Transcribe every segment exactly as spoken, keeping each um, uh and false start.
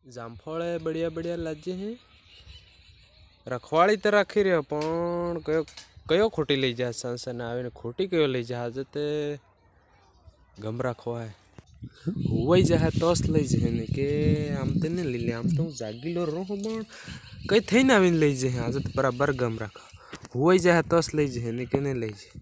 जामफल है बढ़िया बढ़िया लाजे हैं रखवाड़ी तो राखी रहे पण कयो कयो खोटी लई जा संसन आवे खोटी कयो लई जा जते गम रखवा है हुई जाए तोस लई जे ने के आम ते ने ले ले आम तो जागीलो रो पण कई थई ना आवीन लई जे आज तो बराबर गम रखा हुई जाए तोस लई जे ने के ने लई जे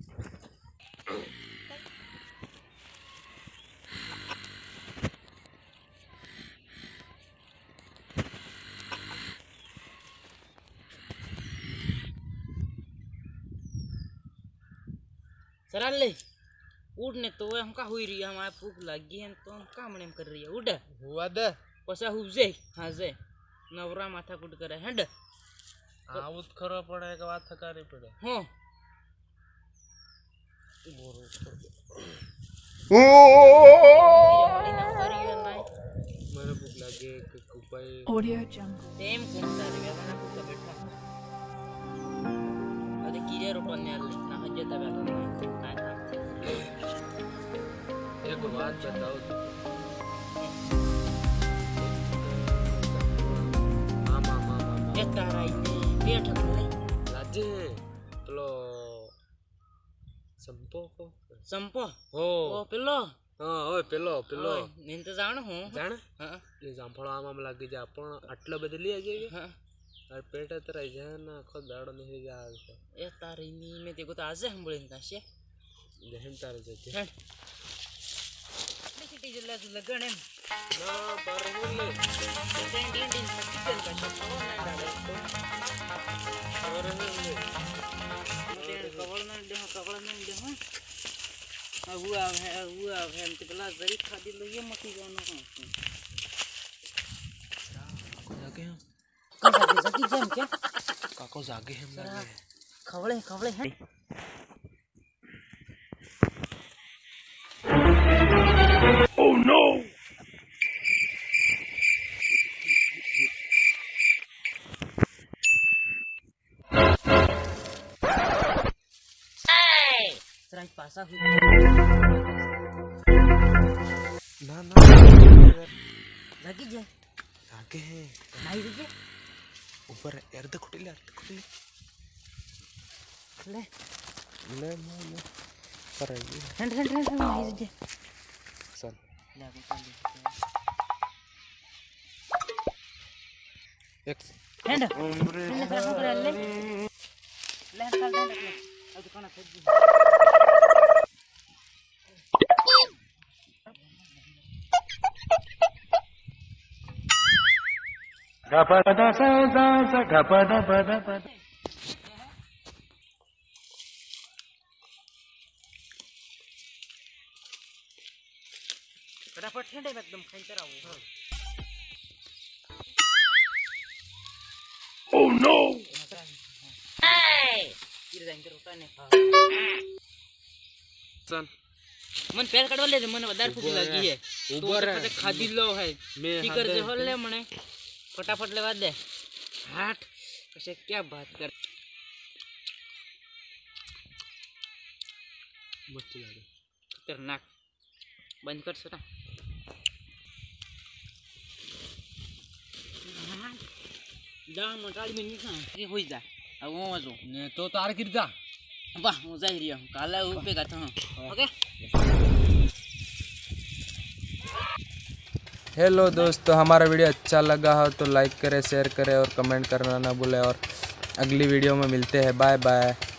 सराल ले उड़ने तो हम का हुई रही हमारे भूख लगी है तो हम काम नहीं कर रही है उड़ हुआ दे पसा हुजे हाँ जे नवरा माथा कुट करे हंड आउत खरो पड़े के बात थकारी पड़े हां मेरे भूख लगी के कुपाई ऑडियो जंगल टेम कौन सा रे मैं भूख बैठा अरे कीरे रोपन ने ना हजता बैठा एक बात बताओ मामा मामा ये तारा इने बैठ ले लाजे पेलो संपो को संपो हो ओ पेलो हां ओए पेलो पेलो नीन तो जाण हूं जाण हां ये जामफळ आम लागी जा पण आटलो बदली आजे हां और पेट तर जा ना खो दाड़ नहीं जा ये तारी नी में देखो तो आज हम बोलें ताशे जहन तार जाते सिटी जिला लगन है ना पर होले टेन टेन टेन चल का शो ना डाले और होले टेन कवल में दे कवल में दे हां हुआ है हुआ है हम तिकला जरी खादी लो ये मती जानो का जागे हम कल जागे जागी जम क्या काको जागे हम लागे खवले खवले हैं Oh no! सराय पासा हुई ना ना जागी जे जागे हैं नहीं जे ऊपर अर्ध खुटिले अर्ध खुटिले ले ले ले पर ये हंड हंड हंड नहीं जे चल लागो चल एक हंड हंड कर ले ले चल दे अब तो कना फेंक गपदा सा सा गपदा पदा पदा फटाफट ठंडे में एकदम खाई तरह हो ओह नो गिर जाएंगे रोटा ने खा चल मन पैर कटवा ले मन વધારે ભૂખ લાગી છે ऊपर તો ખાધી લો है टिकर जे होल ले मने फटाफट लेवा दे हाट कैसे क्या बात कर मस्त लागे खतरनाक बंद कर सरा दान मटाड़ी में नहीं खा ये हो जा अब वो जो ने तो तार गिर जा वाह वो जा रही हूं काला ऊपर का था ओके हेलो दोस्तों हमारा वीडियो अच्छा लगा हो तो लाइक करें शेयर करें और कमेंट करना ना भूलें और अगली वीडियो में मिलते हैं बाय बाय।